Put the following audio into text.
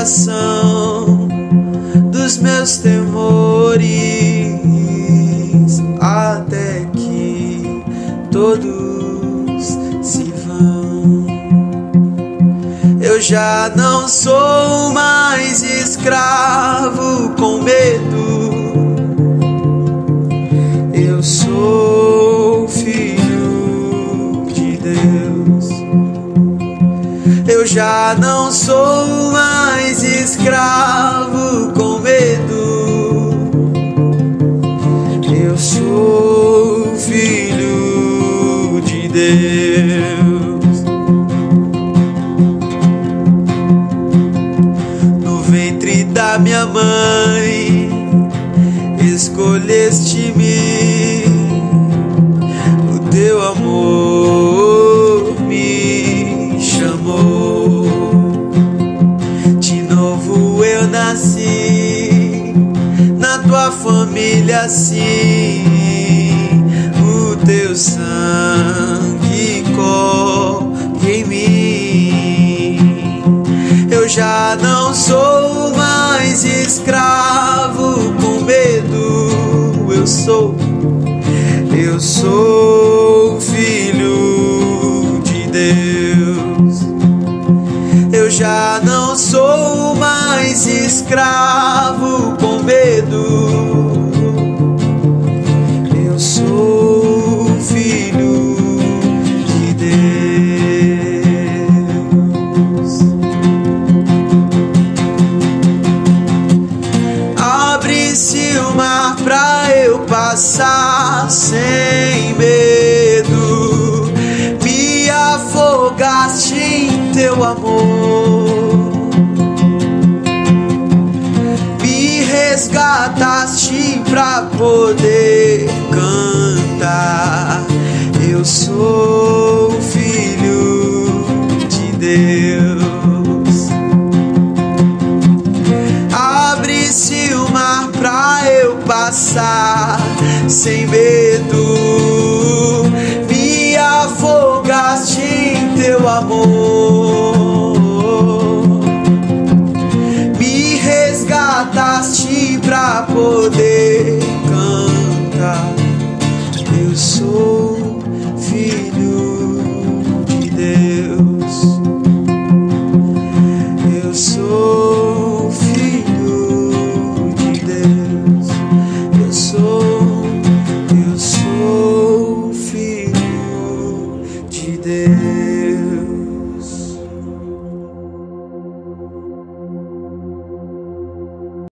coração dos meus temores, até que todos se vão. Eu já não sou mais escravo com medo, eu sou filho de Deus. Eu já não sou mais escravo com medo, eu sou filho de Deus. No ventre da minha mãe escolheste-me, o teu amor me chamou. De novo eu nasci na tua família, sim, o teu sangue corre em mim. Eu já não sou mais escravo com medo, eu sou filho de Deus. Eu já não sou mais escravo com medo, eu sou filho de Deus. Abre-se o mar pra eu passar sem medo, me afogaste em teu amor, me resgataste pra poder cantar. Eu sou filho de Deus. Abre-se o mar pra eu passar sem medo,